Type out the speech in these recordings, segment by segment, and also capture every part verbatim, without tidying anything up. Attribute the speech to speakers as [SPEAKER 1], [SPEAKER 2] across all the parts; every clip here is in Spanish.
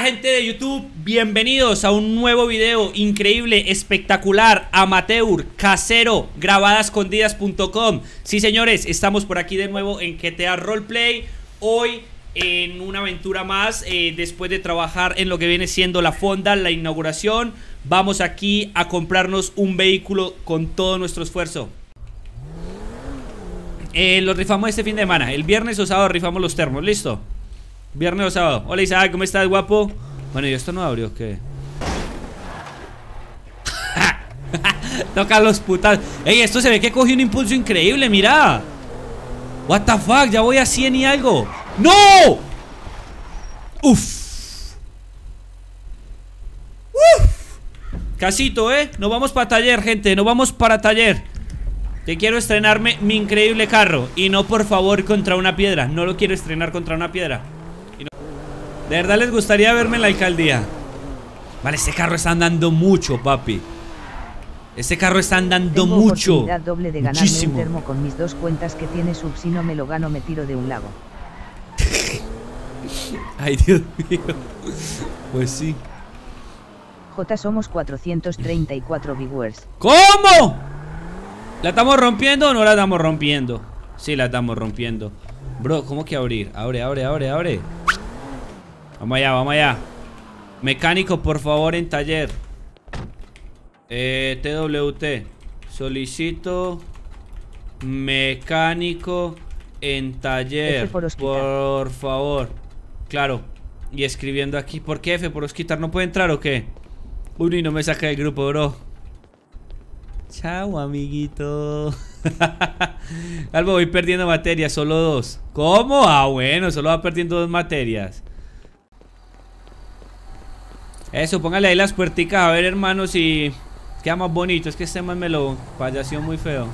[SPEAKER 1] gente de YouTube, bienvenidos a un nuevo video increíble, espectacular, amateur, casero, grabadascondidas punto com. Sí señores, estamos por aquí de nuevo en G T A Roleplay. Hoy en una aventura más, eh, después de trabajar en lo que viene siendo la fonda, la inauguración, vamos aquí a comprarnos un vehículo con todo nuestro esfuerzo. Eh, los rifamos este fin de semana, el viernes o sábado rifamos los termos, ¿listo? Viernes o sábado. Hola Isaac, ¿cómo estás, guapo? Bueno, ¿y esto no abrió? ¿Qué? Toca los putas. Ey, esto se ve que cogió un impulso increíble, mira. What the fuck, ya voy a cien y algo. ¡No! Uf. Uf. Casito, ¿eh? Nos vamos para taller, gente, nos vamos para taller. Que quiero estrenarme mi increíble carro. Y no, por favor, contra una piedra. No lo quiero estrenar contra una piedra. De verdad les gustaría verme en la alcaldía. Vale, este carro está andando mucho, papi. Este carro está andando
[SPEAKER 2] Tengo
[SPEAKER 1] mucho.
[SPEAKER 2] Oportunidad doble de ganarme
[SPEAKER 1] Muchísimo.
[SPEAKER 2] un termo con mis dos cuentas que tiene sub. Si no me lo gano, me tiro de un lago.
[SPEAKER 1] Ay, Dios mío. Pues sí.
[SPEAKER 2] J, somos cuatrocientos treinta y cuatro viewers.
[SPEAKER 1] ¿Cómo? ¿La estamos rompiendo o no la estamos rompiendo? Sí, la estamos rompiendo. Bro, ¿cómo que abrir? Abre, abre, abre, abre. Vamos allá, vamos allá. Mecánico, por favor, en taller. Eh, T W T. Solicito mecánico en taller.
[SPEAKER 2] F por Osquitar.
[SPEAKER 1] Por favor. Claro. Y escribiendo aquí. ¿Por qué F por Osquitar? ¿No puede entrar o qué? Uy, no me saca del grupo, bro. Chao, amiguito. Algo, voy perdiendo materias, solo dos. ¿Cómo? Ah, bueno, solo va perdiendo dos materias. Eso, póngale ahí las puerticas. A ver, hermano, si queda más bonito. Es que este man me lo payaseó muy feo.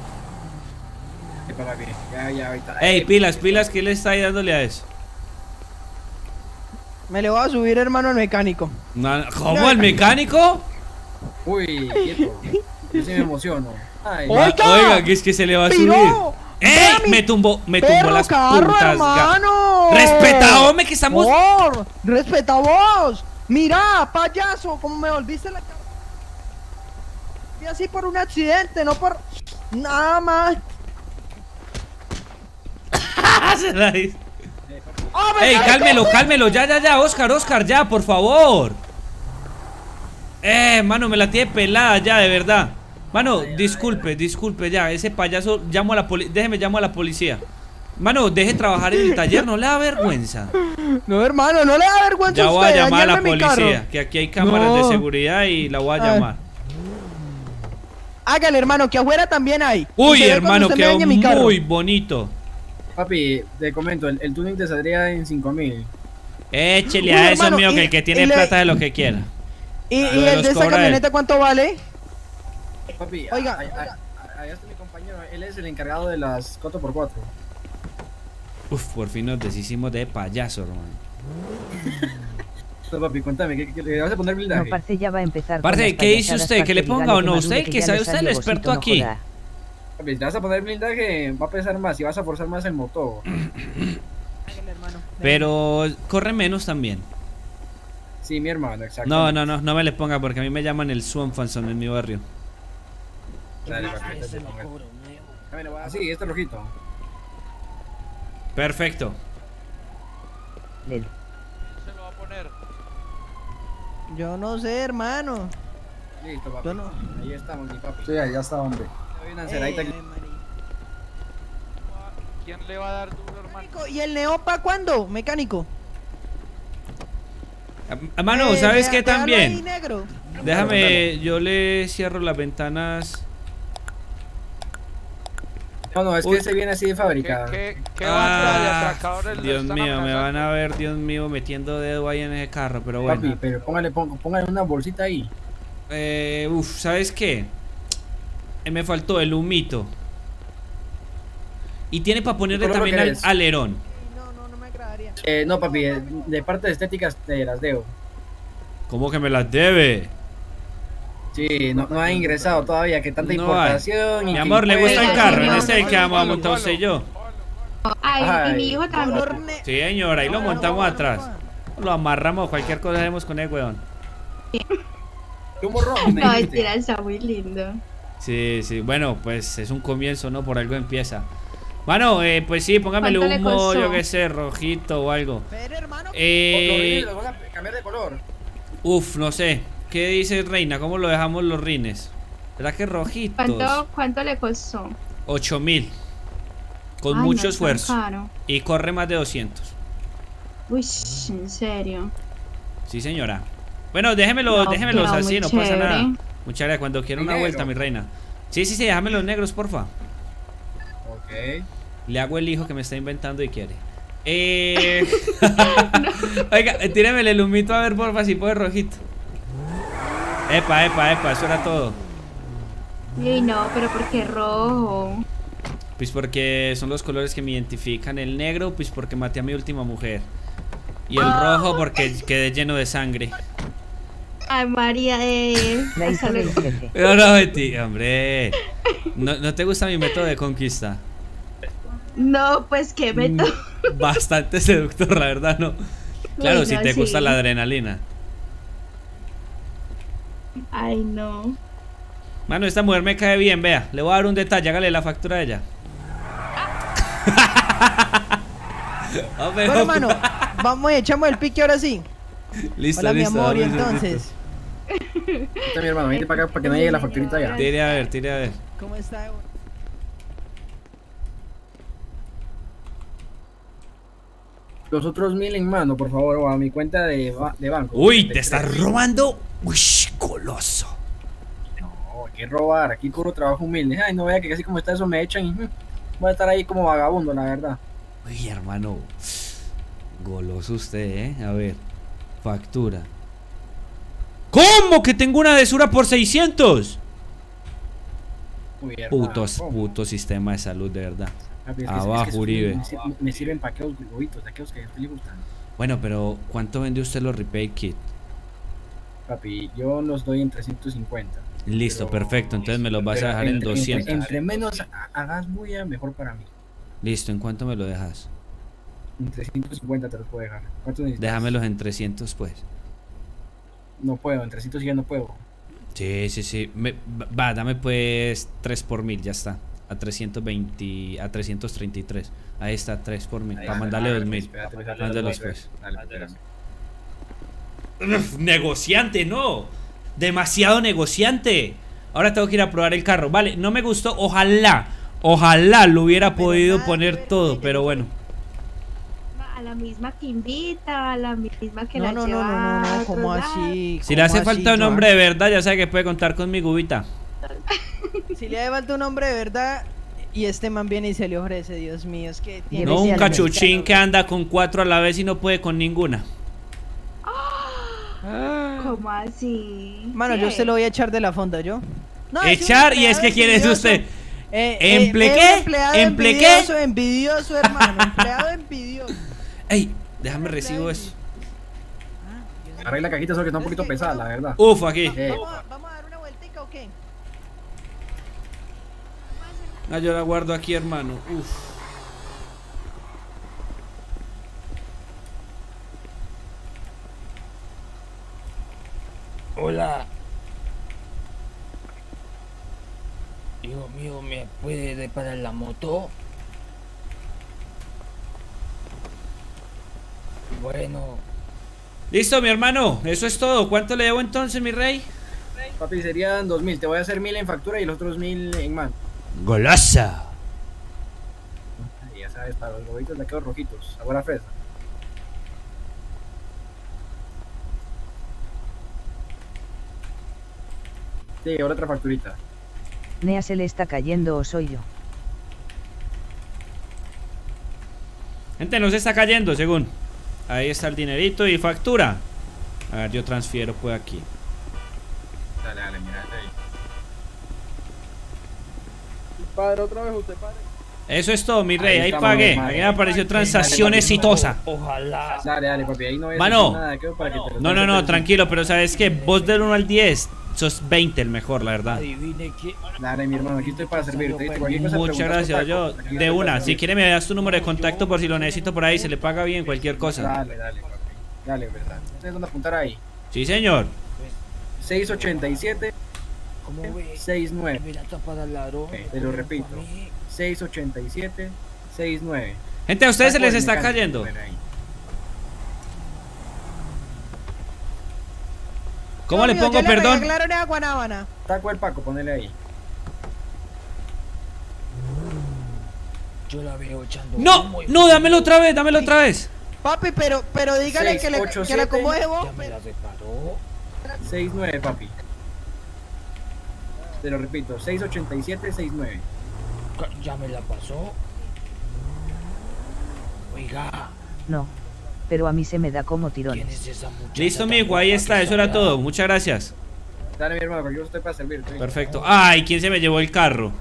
[SPEAKER 3] Ya, ya, ahorita.
[SPEAKER 1] Ey, pilas, pilas, ¿qué le está ahí dándole a eso?
[SPEAKER 4] Me le voy a subir, hermano, al mecánico.
[SPEAKER 1] No, ¿cómo? ¿Al mecánico?
[SPEAKER 3] Uy, quieto. Yo sí me emociono. Ay,
[SPEAKER 4] Oiga,
[SPEAKER 1] Ah, oiga, que es que se le va a subir.
[SPEAKER 4] ¡Piro!
[SPEAKER 1] ¡Ey!
[SPEAKER 4] Vea mi
[SPEAKER 1] Me tumbó, me tumbó
[SPEAKER 4] perro
[SPEAKER 1] las
[SPEAKER 4] carro,
[SPEAKER 1] puntas. ga-
[SPEAKER 4] hermano!
[SPEAKER 1] Respeta, hombre, que estamos.
[SPEAKER 4] Por, respeta vos. Mira, payaso, como me volviste la cara. Y así por un accidente, no por nada más.
[SPEAKER 1] Se la hizo.
[SPEAKER 4] ¡Oh,
[SPEAKER 1] Ey,
[SPEAKER 4] mecánico!
[SPEAKER 1] cálmelo, cálmelo, ya, ya, ya, Oscar, Oscar, ya, por favor. Eh, mano, me la tiene pelada ya, de verdad. Mano, disculpe, disculpe, ya, ese payaso, llamo a la policía, déjeme, llamo a la policía. Mano, deje trabajar en el taller, no le da vergüenza.
[SPEAKER 4] No, hermano, no le da vergüenza
[SPEAKER 1] Ya
[SPEAKER 4] a
[SPEAKER 1] voy a
[SPEAKER 4] usted,
[SPEAKER 1] llamar a la
[SPEAKER 4] dañarme mi
[SPEAKER 1] policía,
[SPEAKER 4] carro.
[SPEAKER 1] que aquí hay cámaras
[SPEAKER 4] No.
[SPEAKER 1] de seguridad y la voy a
[SPEAKER 4] A ver.
[SPEAKER 1] llamar.
[SPEAKER 4] Hágale, hermano, que afuera también hay.
[SPEAKER 1] Uy,
[SPEAKER 4] Y se ve
[SPEAKER 1] hermano,
[SPEAKER 4] cuando usted me
[SPEAKER 1] quedó
[SPEAKER 4] dañe mi carro.
[SPEAKER 1] muy bonito.
[SPEAKER 3] papi, te comento, el, el tuning te saldría en cinco mil.
[SPEAKER 1] Échele
[SPEAKER 4] Uy,
[SPEAKER 1] a eso,
[SPEAKER 4] hermano,
[SPEAKER 1] mío, que
[SPEAKER 4] y-
[SPEAKER 1] el que tiene
[SPEAKER 4] y le-
[SPEAKER 1] plata de lo que quiera.
[SPEAKER 4] ¿Y,
[SPEAKER 1] Lo
[SPEAKER 4] y
[SPEAKER 1] de
[SPEAKER 4] el
[SPEAKER 1] los
[SPEAKER 4] de esa
[SPEAKER 1] cobra él.
[SPEAKER 4] camioneta cuánto vale?
[SPEAKER 3] Papi,
[SPEAKER 4] Oiga,
[SPEAKER 3] a- a- a- allá está mi compañero, él es el encargado de las cuatro por cuatro.
[SPEAKER 1] Uf, por fin nos deshicimos de payaso, hermano.
[SPEAKER 3] Entonces, papi, cuéntame, ¿qué, qué, ¿le vas a poner
[SPEAKER 2] No,
[SPEAKER 3] blindaje?
[SPEAKER 2] parce, ya va a empezar. con
[SPEAKER 1] Parce,
[SPEAKER 2] las
[SPEAKER 1] ¿qué dice
[SPEAKER 2] payasadas,
[SPEAKER 1] usted? ¿Que le
[SPEAKER 2] parce,
[SPEAKER 1] ponga
[SPEAKER 2] dígale
[SPEAKER 1] o no?
[SPEAKER 2] que
[SPEAKER 1] Usted,
[SPEAKER 2] madure,
[SPEAKER 1] que
[SPEAKER 2] ya
[SPEAKER 1] sabe,
[SPEAKER 2] le
[SPEAKER 1] usted es el
[SPEAKER 2] salió
[SPEAKER 1] experto
[SPEAKER 2] bocito, no
[SPEAKER 1] aquí.
[SPEAKER 2] joda.
[SPEAKER 3] Papi, si le vas a poner blindaje, va a pesar más y vas a forzar más el motor.
[SPEAKER 4] Hágale, hermano.
[SPEAKER 1] Pero corre menos también.
[SPEAKER 3] Sí, mi hermano, exacto.
[SPEAKER 1] No, no, no, no me le ponga porque a mí me llaman el Swanfanson en mi barrio.
[SPEAKER 3] Dale, papi, entonces, ponga. Dame, le voy a- Sí, este rojito.
[SPEAKER 1] Perfecto.
[SPEAKER 2] Lel.
[SPEAKER 5] Se lo va a poner.
[SPEAKER 4] Yo no sé, hermano.
[SPEAKER 3] Listo, papi.
[SPEAKER 4] Yo no.
[SPEAKER 3] Ahí estamos, mi papi.
[SPEAKER 6] Sí, ahí ya está, hombre.
[SPEAKER 3] Te doy una enceradita aquí.
[SPEAKER 4] Eh, marica.
[SPEAKER 5] ¿Quién le va a dar duro, hermano?
[SPEAKER 4] ¿Y el neopa cuándo? Mecánico.
[SPEAKER 1] Hermano,
[SPEAKER 4] Eh,
[SPEAKER 1] ¿sabes
[SPEAKER 4] vea-
[SPEAKER 1] qué
[SPEAKER 4] véalo ahí,
[SPEAKER 1] también?
[SPEAKER 4] negro.
[SPEAKER 1] Déjame, yo le cierro las ventanas.
[SPEAKER 3] No, no, es
[SPEAKER 1] Uy.
[SPEAKER 3] que ese viene así de
[SPEAKER 5] ¿Qué,
[SPEAKER 3] fábrica.
[SPEAKER 5] qué, qué banda de
[SPEAKER 1] Ah,
[SPEAKER 5] atracadores lo
[SPEAKER 1] Dios
[SPEAKER 5] están
[SPEAKER 1] mío, me
[SPEAKER 5] amenazando?
[SPEAKER 1] van a ver, Dios mío, metiendo dedo ahí en ese carro, pero
[SPEAKER 3] Papi,
[SPEAKER 1] bueno.
[SPEAKER 3] pero póngale, pong- póngale una bolsita ahí.
[SPEAKER 1] Eh, uf, ¿sabes qué? Eh, me faltó el humito. Y tiene para ponerle
[SPEAKER 3] ¿Cómo lo
[SPEAKER 1] también al
[SPEAKER 3] querés?
[SPEAKER 1] alerón.
[SPEAKER 4] No, no, no me agradaría.
[SPEAKER 3] Eh, no, papi, de, de parte de estéticas te las debo.
[SPEAKER 1] ¿Cómo que me las debe?
[SPEAKER 3] Sí, no, no ha ingresado todavía, que tanta
[SPEAKER 1] No
[SPEAKER 3] importación. y
[SPEAKER 1] Mi
[SPEAKER 3] que
[SPEAKER 1] amor, ¿le gusta el
[SPEAKER 3] impuestos,
[SPEAKER 1] carro? En
[SPEAKER 3] no,
[SPEAKER 1] ese
[SPEAKER 3] no,
[SPEAKER 1] que vamos a
[SPEAKER 5] Palo,
[SPEAKER 1] montar
[SPEAKER 5] palo,
[SPEAKER 1] usted y yo.
[SPEAKER 5] palo.
[SPEAKER 7] Ay, y
[SPEAKER 3] Ay,
[SPEAKER 7] mi hijo también.
[SPEAKER 4] Color ne-
[SPEAKER 1] Sí, señora, ahí lo montamos atrás. Lo amarramos, cualquier cosa hacemos con él, weón.
[SPEAKER 3] Un morrón, me
[SPEAKER 6] No,
[SPEAKER 3] dijiste.
[SPEAKER 6] mentira, está muy lindo.
[SPEAKER 1] Sí, sí, bueno, pues es un comienzo, ¿no? Por algo empieza. Bueno, eh, pues sí, póngamele
[SPEAKER 6] ¿Cuánto le
[SPEAKER 1] un modo,
[SPEAKER 6] costó?
[SPEAKER 1] yo qué sé, rojito o algo.
[SPEAKER 4] Pero hermano,
[SPEAKER 3] Los
[SPEAKER 1] Eh,
[SPEAKER 3] rines los vas a cambiar de color.
[SPEAKER 1] uf, no sé. ¿Qué dice Reina? ¿Cómo lo dejamos los rines? ¿Será que rojitos?
[SPEAKER 6] ¿Cuánto, cuánto le costó?
[SPEAKER 1] ocho mil. Con
[SPEAKER 6] Ay,
[SPEAKER 1] mucho
[SPEAKER 6] no es tan
[SPEAKER 1] esfuerzo.
[SPEAKER 6] caro.
[SPEAKER 1] Y corre más de doscientos.
[SPEAKER 6] Uy, en serio.
[SPEAKER 1] Sí, señora. Bueno, déjemelo,
[SPEAKER 6] No,
[SPEAKER 1] déjemelos
[SPEAKER 6] quedó
[SPEAKER 1] así,
[SPEAKER 6] muy
[SPEAKER 1] no pasa
[SPEAKER 6] chévere.
[SPEAKER 1] nada. Muchas gracias. Cuando quiera una
[SPEAKER 3] ¿Y
[SPEAKER 1] vuelta,
[SPEAKER 3] negro?
[SPEAKER 1] mi reina. Sí, sí, sí, déjame los negros, porfa.
[SPEAKER 3] Ok.
[SPEAKER 1] Le hago el hijo que me está inventando y quiere. Eh... Oiga, tíremele el humito a ver, porfa, si puede rojito. Epa, epa, epa, eso era todo.
[SPEAKER 6] Uy, no, pero ¿por qué rojo?
[SPEAKER 1] Pues porque son los colores que me identifican. El negro, pues porque maté a mi última mujer. Y el rojo porque quedé lleno de sangre.
[SPEAKER 6] Ay, María, eh.
[SPEAKER 2] La
[SPEAKER 6] hasta
[SPEAKER 2] hija del
[SPEAKER 6] luego.
[SPEAKER 2] jefe.
[SPEAKER 1] Pero no, Betty, hombre. ¿No, ¿No te gusta mi método de conquista?
[SPEAKER 6] No, pues qué meto.
[SPEAKER 1] Bastante seductor, la verdad, ¿no? Claro,
[SPEAKER 6] Uy,
[SPEAKER 1] si
[SPEAKER 6] no,
[SPEAKER 1] te
[SPEAKER 6] sí.
[SPEAKER 1] gusta la adrenalina.
[SPEAKER 6] Ay, no.
[SPEAKER 1] Mano, esta mujer me cae bien, vea. Le voy a dar un detalle, hágale la factura a ella. Hombre,
[SPEAKER 4] bueno,
[SPEAKER 1] hombre.
[SPEAKER 4] hermano, vamos y echamos el pique ahora sí.
[SPEAKER 1] Listo,
[SPEAKER 4] Hola, mi
[SPEAKER 1] listo.
[SPEAKER 4] amor, y
[SPEAKER 1] dame un
[SPEAKER 4] entonces,
[SPEAKER 3] Está mi hermano, vente para acá para que no llegue la facturita ya.
[SPEAKER 1] segundito. Tire a ver, tire a ver.
[SPEAKER 4] ¿cómo está?
[SPEAKER 3] Los otros mil en mano, por favor, o a mi cuenta de, ba- de banco.
[SPEAKER 1] Uy,
[SPEAKER 3] De
[SPEAKER 1] te estás
[SPEAKER 3] tres.
[SPEAKER 1] robando. Uy, coloso.
[SPEAKER 3] No, hay que robar, aquí puro trabajo humilde. Ay, no vea que casi como está eso me echan y mm, voy a estar ahí como vagabundo, la verdad.
[SPEAKER 1] Uy, hermano. Goloso usted, ¿eh? A ver. Factura. ¿Cómo que tengo una desura por seiscientos?
[SPEAKER 3] Uy, hermano,
[SPEAKER 1] Putos,
[SPEAKER 3] ¿cómo?
[SPEAKER 1] puto sistema de salud, de verdad.
[SPEAKER 3] Papi, es que-
[SPEAKER 1] Abajo,
[SPEAKER 3] es que esos
[SPEAKER 1] Uribe.
[SPEAKER 3] Me, sir- me sirven para aquellos huevitos, aquellos que a usted le gustan.
[SPEAKER 1] Bueno, pero ¿cuánto vende usted los repair kit?
[SPEAKER 3] Papi, yo los doy en trescientos cincuenta.
[SPEAKER 1] Listo,
[SPEAKER 3] Pero-
[SPEAKER 1] perfecto. Entonces me los vas a
[SPEAKER 3] Pero
[SPEAKER 1] dejar en
[SPEAKER 3] entre-
[SPEAKER 1] doscientos.
[SPEAKER 3] Entre, entre menos ha- hagas bulla, mejor para mí.
[SPEAKER 1] Listo, ¿en cuánto me lo dejas?
[SPEAKER 3] En trescientos cincuenta te los puedo dejar. ¿Cuánto necesitas?
[SPEAKER 1] Déjamelos en trescientos, pues.
[SPEAKER 3] No puedo, en trescientos ya no puedo.
[SPEAKER 1] Sí, sí, sí. Me- va, dame pues tres por mil, ya está. A trescientos veinte, a trescientos treinta y tres. Ahí está, tres por mil.
[SPEAKER 3] Ahí
[SPEAKER 1] Para
[SPEAKER 3] está,
[SPEAKER 1] mandarle
[SPEAKER 3] dale,
[SPEAKER 1] dos mil.
[SPEAKER 3] espérate, espérate,
[SPEAKER 1] Mándalos,
[SPEAKER 3] espérate,
[SPEAKER 1] pues.
[SPEAKER 3] dale, espérate.
[SPEAKER 1] Uf, negociante, no. Demasiado negociante. Ahora tengo que ir a probar el carro. Vale, no me gustó. Ojalá, ojalá lo hubiera
[SPEAKER 4] Pero
[SPEAKER 1] podido
[SPEAKER 4] nada que
[SPEAKER 1] poner
[SPEAKER 4] ver,
[SPEAKER 1] todo,
[SPEAKER 4] oye,
[SPEAKER 1] pero
[SPEAKER 4] no-
[SPEAKER 1] bueno.
[SPEAKER 6] A la misma que invita, a la misma que
[SPEAKER 4] No,
[SPEAKER 6] la
[SPEAKER 4] no, no,
[SPEAKER 6] lleva
[SPEAKER 4] no, no,
[SPEAKER 6] a
[SPEAKER 4] no,
[SPEAKER 6] otro
[SPEAKER 4] ¿cómo
[SPEAKER 6] lado.
[SPEAKER 4] así?
[SPEAKER 1] Si le
[SPEAKER 4] ¿Cómo
[SPEAKER 1] hace
[SPEAKER 4] así,
[SPEAKER 1] falta un
[SPEAKER 4] Joan?
[SPEAKER 1] hombre de verdad, ya sabe que puede contar con mi gubita.
[SPEAKER 4] Si le hace falta un hombre de verdad y este man viene y se le ofrece, Dios mío, es que tiene
[SPEAKER 1] No
[SPEAKER 2] Llévese
[SPEAKER 1] un
[SPEAKER 2] al
[SPEAKER 1] cachuchín
[SPEAKER 2] mexicano.
[SPEAKER 1] que anda con cuatro a la vez y no puede con ninguna.
[SPEAKER 6] ¿Cómo así?
[SPEAKER 4] Mano, yo
[SPEAKER 6] ¿Qué?
[SPEAKER 4] se lo voy a echar de la fonda, ¿yo? No, es un
[SPEAKER 1] Echar, y es
[SPEAKER 4] empleado
[SPEAKER 1] que quiere
[SPEAKER 4] envidioso.
[SPEAKER 1] usted.
[SPEAKER 4] Eh,
[SPEAKER 1] ¿Emple
[SPEAKER 4] eh,
[SPEAKER 1] qué?
[SPEAKER 4] un empleado
[SPEAKER 1] ¿Emple qué?
[SPEAKER 4] envidioso, envidioso, hermano. Empleado envidioso.
[SPEAKER 1] Ey, déjame recibo eso.
[SPEAKER 3] Arregla la cajita, solo que está un
[SPEAKER 4] Es
[SPEAKER 3] poquito
[SPEAKER 4] que,
[SPEAKER 3] pesada,
[SPEAKER 4] ¿cómo?
[SPEAKER 3] la verdad.
[SPEAKER 1] Uf, aquí.
[SPEAKER 3] Eh,
[SPEAKER 4] ¿Vamos a, ¿Vamos a dar una vueltica o qué?
[SPEAKER 1] Ah, yo la guardo aquí, hermano. Uf.
[SPEAKER 7] Hola. Hijo mío, ¿me puede reparar la moto? Bueno,
[SPEAKER 1] Listo, mi hermano. Eso es todo. ¿Cuánto le debo entonces, mi rey?
[SPEAKER 3] papi, serían dos mil. Te voy a hacer mil en factura y los otros mil en mano.
[SPEAKER 1] Golaza.
[SPEAKER 3] Ay, ya sabes, para los huevitos de aquellos rojitos. Sabor a fresa. Sí, ahora otra facturita.
[SPEAKER 2] Nea se le está cayendo o soy yo.
[SPEAKER 1] Gente, no se está cayendo, según. Ahí está el dinerito y factura. A ver, yo transfiero pues aquí.
[SPEAKER 3] Dale, dale, mira ahí.
[SPEAKER 4] Padre, otra vez usted, padre.
[SPEAKER 1] Eso es todo, mi rey.
[SPEAKER 3] Ahí
[SPEAKER 1] Ahí
[SPEAKER 3] estamos,
[SPEAKER 1] pagué.
[SPEAKER 3] madre.
[SPEAKER 1] Aquí me apareció
[SPEAKER 3] Ahí
[SPEAKER 1] transacción
[SPEAKER 3] dale,
[SPEAKER 1] exitosa.
[SPEAKER 7] ojalá.
[SPEAKER 3] Dale, dale, papi, ahí no voy a
[SPEAKER 1] Mano.
[SPEAKER 3] decir nada de aquello para que te lo
[SPEAKER 1] No, no, no, tranquilo, pero sabes que vos del uno al diez sos veinte el mejor, la verdad.
[SPEAKER 7] Adivine qué.
[SPEAKER 3] Dale, mi hermano, aquí estoy para servirte. ¿viste? Cualquier cosa,
[SPEAKER 1] Muchas
[SPEAKER 3] preguntas,
[SPEAKER 1] gracias. Yo,
[SPEAKER 3] contacto, aquí
[SPEAKER 1] de
[SPEAKER 3] estoy
[SPEAKER 1] una,
[SPEAKER 3] para
[SPEAKER 1] si
[SPEAKER 3] servirte.
[SPEAKER 1] quiere me das tu número de contacto por si lo necesito por ahí, se le paga bien, cualquier cosa.
[SPEAKER 3] Dale, dale, papi. Dale, verdad. ¿Tienes dónde apuntar ahí?
[SPEAKER 1] Sí, señor.
[SPEAKER 3] seis ochenta y siete,
[SPEAKER 7] ¿Cómo ve?
[SPEAKER 3] sesenta y nueve.
[SPEAKER 7] Mira, para el ladrón.
[SPEAKER 3] Ok, te lo repito. seis ochenta y siete, sesenta y nueve.
[SPEAKER 1] Gente, a ustedes se
[SPEAKER 3] Taco
[SPEAKER 1] les
[SPEAKER 3] del
[SPEAKER 1] está
[SPEAKER 3] mecánico,
[SPEAKER 1] cayendo.
[SPEAKER 3] ven ahí.
[SPEAKER 1] ¿Cómo le
[SPEAKER 4] Dios mío,
[SPEAKER 1] pongo
[SPEAKER 4] yo le
[SPEAKER 1] perdón?
[SPEAKER 4] arreglaron a Guanábana.
[SPEAKER 3] Taco del Paco, ponele ahí.
[SPEAKER 7] Yo la veo echando.
[SPEAKER 1] No,
[SPEAKER 7] humo y-
[SPEAKER 1] no, dámelo otra vez, dámelo otra vez.
[SPEAKER 4] Papi, pero, pero dígale
[SPEAKER 3] seis,
[SPEAKER 4] que le,
[SPEAKER 3] ocho,
[SPEAKER 4] que le
[SPEAKER 3] siete.
[SPEAKER 4] acomode vos.
[SPEAKER 7] Ya me la reparó.
[SPEAKER 3] sesenta y nueve, papi. Te lo repito, seis ochenta y siete, sesenta y nueve.
[SPEAKER 7] Ca- Ya me la pasó. Oiga,
[SPEAKER 2] No. Pero a mí se me da como
[SPEAKER 7] ¿quién
[SPEAKER 2] tirones.
[SPEAKER 7] es esa muchacha?
[SPEAKER 1] Listo,
[SPEAKER 7] tan
[SPEAKER 1] mijo, ahí
[SPEAKER 7] guapa
[SPEAKER 1] está,
[SPEAKER 7] que
[SPEAKER 1] eso era
[SPEAKER 7] allá?
[SPEAKER 1] todo. Muchas gracias.
[SPEAKER 3] Dale, mi hermano, porque yo estoy para servirte.
[SPEAKER 1] Perfecto. Ay, ¿quién se me llevó el carro?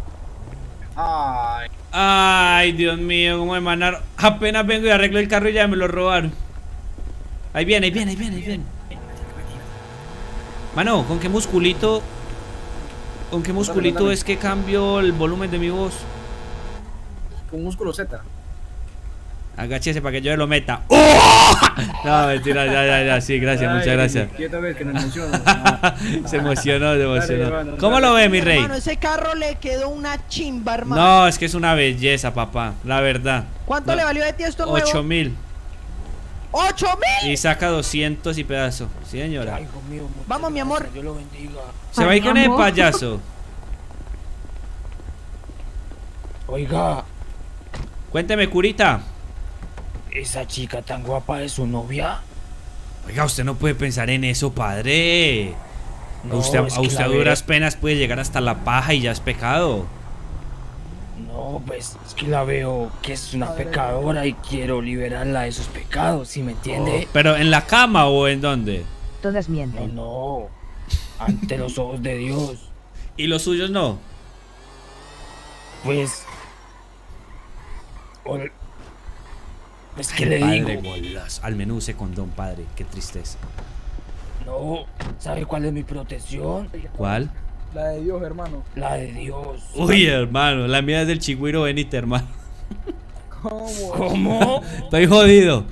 [SPEAKER 3] Ay,
[SPEAKER 1] Ay, Dios mío, cómo me mandaron. Apenas vengo y arreglo el carro y ya me lo robaron. Ahí viene, ahí viene, ahí viene, ahí viene. Mano, ¿con qué musculito? ¿Con qué musculito
[SPEAKER 3] dale.
[SPEAKER 1] es que cambio el volumen de mi voz?
[SPEAKER 3] con músculo Z.
[SPEAKER 1] Agáchese para que yo lo meta. ¡Oh! No, mentira, ya, ya, ya, sí, gracias,
[SPEAKER 3] Ay,
[SPEAKER 1] muchas gracias.
[SPEAKER 3] Quieto, ves que nos emociona. Ah,
[SPEAKER 1] Se emocionó, se emocionó.
[SPEAKER 3] hermano,
[SPEAKER 1] ¿Cómo
[SPEAKER 3] dale.
[SPEAKER 1] lo ve, mi rey?
[SPEAKER 4] Hermano, ese carro le quedó una chimba, hermano.
[SPEAKER 1] No, es que es una belleza, papá, la verdad.
[SPEAKER 4] ¿Cuánto
[SPEAKER 1] No,
[SPEAKER 4] le valió de ti esto nuevo?
[SPEAKER 1] Ocho mil.
[SPEAKER 4] ¡Ocho mil!
[SPEAKER 1] Y saca doscientos y pedazo. Sí, señora.
[SPEAKER 7] Ay, hijo mío, muchas
[SPEAKER 4] Vamos, mi amor.
[SPEAKER 7] gracias, Dios lo bendiga.
[SPEAKER 1] Se va a ir
[SPEAKER 6] Ay,
[SPEAKER 1] con el
[SPEAKER 6] amor.
[SPEAKER 1] payaso.
[SPEAKER 7] Oiga,
[SPEAKER 1] Cuénteme, curita.
[SPEAKER 7] ¿esa chica tan guapa es su novia?
[SPEAKER 1] Oiga, usted no puede pensar en eso, padre.
[SPEAKER 7] No,
[SPEAKER 1] usted,
[SPEAKER 7] es
[SPEAKER 1] a
[SPEAKER 7] que
[SPEAKER 1] usted
[SPEAKER 7] la
[SPEAKER 1] a
[SPEAKER 7] ve-
[SPEAKER 1] duras penas puede llegar hasta la paja y ya es pecado.
[SPEAKER 7] No, pues es que la veo que es una pecadora y quiero liberarla de esos pecados, ¿sí me entiende?
[SPEAKER 1] Pero ¿en la cama o en dónde?
[SPEAKER 2] Todas
[SPEAKER 7] No,
[SPEAKER 2] mienten.
[SPEAKER 7] no, ante los ojos de Dios.
[SPEAKER 1] ¿Y los suyos no?
[SPEAKER 7] Pues... ol- Pues que le
[SPEAKER 1] Padre,
[SPEAKER 7] digo,
[SPEAKER 1] bolas. Al menú use condón, padre. Qué tristeza.
[SPEAKER 7] no, ¿sabe cuál es mi protección?
[SPEAKER 1] ¿Cuál?
[SPEAKER 8] La de Dios, hermano.
[SPEAKER 7] La de Dios.
[SPEAKER 1] Uy, hermano, la mía es del chigüiro Benítez, hermano.
[SPEAKER 8] ¿Cómo?
[SPEAKER 7] ¿Cómo?
[SPEAKER 1] Estoy jodido.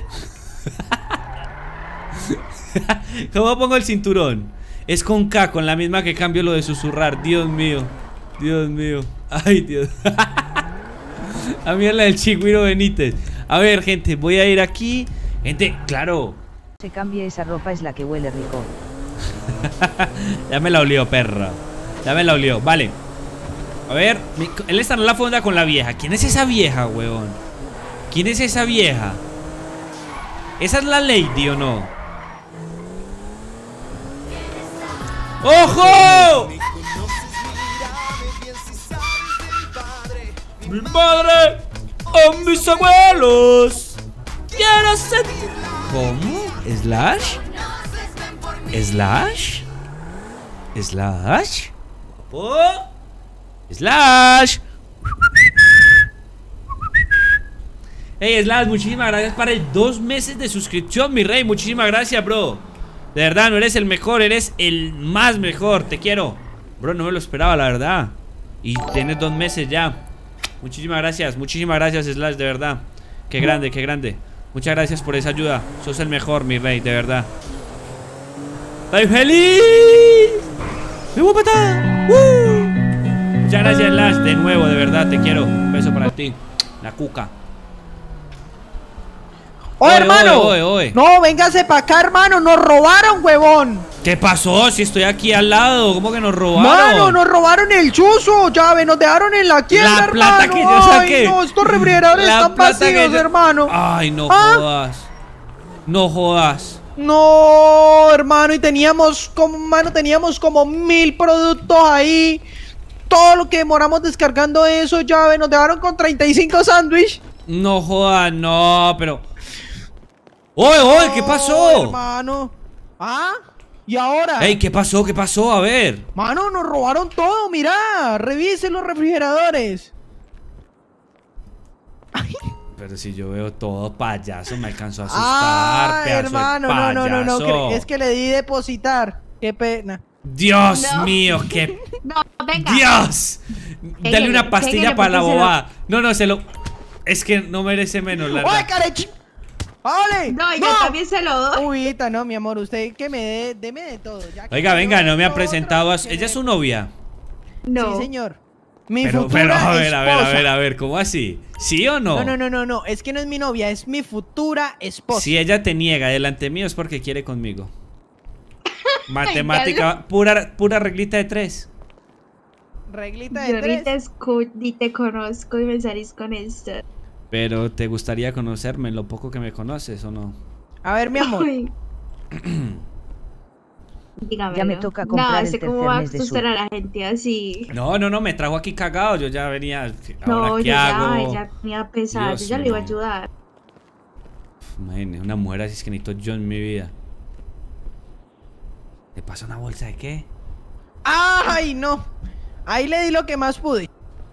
[SPEAKER 1] ¿Cómo pongo el cinturón? Es con K, con la misma que cambio lo de susurrar. Dios mío. Dios mío. Ay, Dios. A mí es la del chigüiro Benítez. A ver, gente, voy a ir aquí. Gente, claro.
[SPEAKER 2] Se cambie esa ropa, es la que huele rico.
[SPEAKER 1] Ya me la olió, perra. Ya me la olió, vale. A ver, mi- él está en la fonda con la vieja. ¿Quién es esa vieja, huevón? ¿Quién es esa vieja? ¿Esa es la lady o no? ¡Ojo! Mi madre o mis abuelos. Quiero sentir. ¿Cómo? ¿Slash? ¿Slash? ¿Slash? ¿Oh? ¡Slash! Hey, Slash, muchísimas gracias para el dos meses de suscripción, mi rey. Muchísimas gracias, bro. De verdad, no eres el mejor, eres el más mejor. Te quiero. Bro, no me lo esperaba, la verdad. Y tienes dos meses ya. Muchísimas gracias, muchísimas gracias, Slash, de verdad. Qué grande, qué grande. Muchas gracias por esa ayuda. Sos el mejor, mi rey, de verdad. ¡Estoy feliz! ¡Me voy a matar! ¡Woo! Muchas gracias, Slash, de nuevo, de verdad, te quiero. Un beso para ti. La cuca.
[SPEAKER 4] ¡Oh,
[SPEAKER 1] Oye,
[SPEAKER 4] hermano!
[SPEAKER 1] oye, oye, oye.
[SPEAKER 4] No, véngase para acá, hermano. Nos robaron, huevón.
[SPEAKER 1] ¿Qué pasó? Si estoy aquí al lado, ¿cómo que nos robaron?
[SPEAKER 4] Mano, nos robaron el chuzo, llave, nos dejaron en la quiebra,
[SPEAKER 1] La plata
[SPEAKER 4] hermano.
[SPEAKER 1] que yo saqué.
[SPEAKER 4] Ay, no, estos refrigeradores
[SPEAKER 1] La
[SPEAKER 4] están
[SPEAKER 1] plata que
[SPEAKER 4] vacíos,
[SPEAKER 1] yo-
[SPEAKER 4] hermano.
[SPEAKER 1] Ay, no
[SPEAKER 4] ¿Ah?
[SPEAKER 1] jodas. No jodas.
[SPEAKER 4] No, hermano, y teníamos como, mano, teníamos como mil productos ahí. Todo lo que demoramos descargando eso, llave, nos dejaron con treinta y cinco sándwiches.
[SPEAKER 1] No jodas, no, pero... ¡Oye, oye! ¿Qué pasó?
[SPEAKER 4] Hermano. ¿Ah? ¿Y ahora?
[SPEAKER 1] Ey, ¿qué pasó? ¿Qué pasó? A ver.
[SPEAKER 4] Mano, nos robaron todo, mirá. Revisen los refrigeradores.
[SPEAKER 1] Pero si yo veo todo payaso, me alcanzó a asustar,
[SPEAKER 4] Ah,
[SPEAKER 1] pedazo de
[SPEAKER 4] hermano, no, no, no, no,
[SPEAKER 1] payaso.
[SPEAKER 4] cre- es que le di depositar. Qué pena.
[SPEAKER 1] Dios
[SPEAKER 6] No.
[SPEAKER 1] mío, qué...
[SPEAKER 6] No, venga.
[SPEAKER 1] ¡Dios! Dale
[SPEAKER 6] Pégale,
[SPEAKER 1] una pastilla
[SPEAKER 6] pégale
[SPEAKER 1] para la
[SPEAKER 6] porque se lo-
[SPEAKER 1] bobada. No, no, se lo... Es que no merece menos, la
[SPEAKER 4] ¡Oye,
[SPEAKER 1] verdad.
[SPEAKER 4] carechi! ¡Ole!
[SPEAKER 6] No, yo también se lo doy.
[SPEAKER 4] Ubita, no, mi amor, usted que me dé, deme de todo. Ya que
[SPEAKER 1] Oiga,
[SPEAKER 4] me
[SPEAKER 1] venga,
[SPEAKER 4] dio
[SPEAKER 1] no me ha
[SPEAKER 4] otro,
[SPEAKER 1] presentado a su...
[SPEAKER 4] que
[SPEAKER 1] ¿Ella
[SPEAKER 4] me-
[SPEAKER 1] es su novia?
[SPEAKER 6] No.
[SPEAKER 4] Sí, señor. Mi
[SPEAKER 1] Pero,
[SPEAKER 4] futura
[SPEAKER 1] pero, a ver, a ver, a
[SPEAKER 4] esposa.
[SPEAKER 1] ver, a ver, ¿cómo así? ¿Sí o no?
[SPEAKER 4] No, no, no, no, no, es que no es mi novia, es mi futura esposa.
[SPEAKER 1] Si ella te niega delante mío es porque quiere conmigo. Matemática, pura, pura reglita de tres.
[SPEAKER 4] Reglita de
[SPEAKER 6] Yo ni te,
[SPEAKER 4] tres.
[SPEAKER 6] escu- ni te conozco y me salís con esto.
[SPEAKER 1] Pero ¿te gustaría conocerme lo poco que me conoces o no?
[SPEAKER 4] A ver, mi amor.
[SPEAKER 6] Ay. Dígamelo.
[SPEAKER 2] Ya me toca comprar
[SPEAKER 6] no,
[SPEAKER 2] el
[SPEAKER 6] sé cómo
[SPEAKER 2] tercer
[SPEAKER 6] va a
[SPEAKER 2] mes de
[SPEAKER 6] asustar
[SPEAKER 2] Sur.
[SPEAKER 6] a la gente así.
[SPEAKER 1] No, no, no, me trajo aquí cagado. Yo ya venía.
[SPEAKER 6] No,
[SPEAKER 1] ¿Ahora
[SPEAKER 6] yo
[SPEAKER 1] qué
[SPEAKER 6] ya,
[SPEAKER 1] hago?
[SPEAKER 6] ya me a pesar,
[SPEAKER 1] Dios
[SPEAKER 6] yo ya le iba a
[SPEAKER 1] mío.
[SPEAKER 6] ayudar.
[SPEAKER 1] Imagínate, una mujer así es que necesito yo en mi vida. ¿Le pasa una bolsa de qué?
[SPEAKER 4] ¡Ay, no! Ahí le di lo que más pude.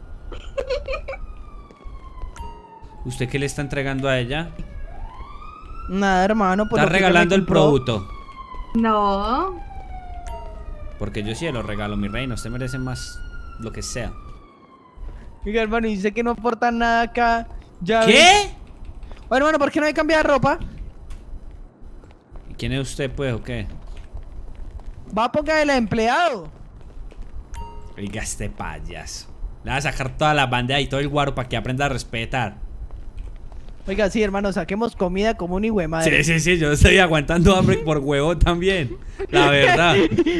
[SPEAKER 1] ¿Usted qué le está entregando a ella?
[SPEAKER 4] Nada, hermano, pues
[SPEAKER 1] Está
[SPEAKER 4] lo que ella me
[SPEAKER 1] regalando el
[SPEAKER 4] compró.
[SPEAKER 1] producto.
[SPEAKER 6] No,
[SPEAKER 1] Porque yo sí lo regalo, mi reina. Usted merece más lo que sea.
[SPEAKER 4] Oiga, hermano, y dice que no aporta nada acá. Ya
[SPEAKER 1] ¿Qué?
[SPEAKER 4] ves. Bueno, hermano, ¿por qué no hay que cambiar de ropa?
[SPEAKER 1] ¿Y quién es usted, pues, o qué?
[SPEAKER 4] Va a poner el empleado.
[SPEAKER 1] Oiga, este payaso. Le va a sacar toda la bandeja y todo el guaro para que aprenda a respetar.
[SPEAKER 4] Oiga, sí, hermano, saquemos comida como un hijo de madre.
[SPEAKER 1] Sí, sí, sí, yo estoy aguantando hambre por huevo también. La verdad.